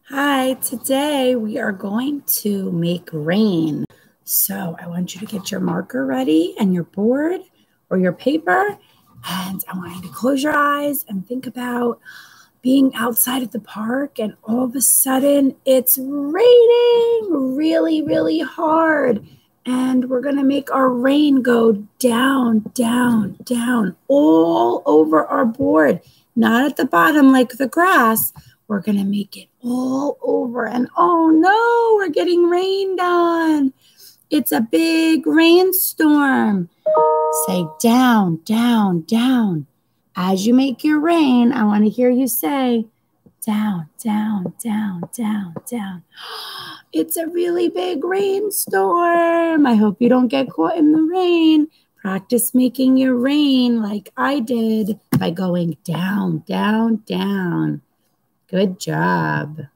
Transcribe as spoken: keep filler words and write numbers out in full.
Hi, today we are going to make rain. So I want you to get your marker ready and your board or your paper. And I want you to close your eyes and think about being outside at the park and all of a sudden it's raining really, really hard. And we're going to make our rain go down, down, down all over our board, not at the bottom like the grass. We're going to make it all over. And oh no, we're getting rained on. It's a big rainstorm. Say down, down, down. As you make your rain, I want to hear you say down, down, down, down, down. It's a really big rainstorm. I hope you don't get caught in the rain. Practice making your rain like I did by going down, down, down. Good job.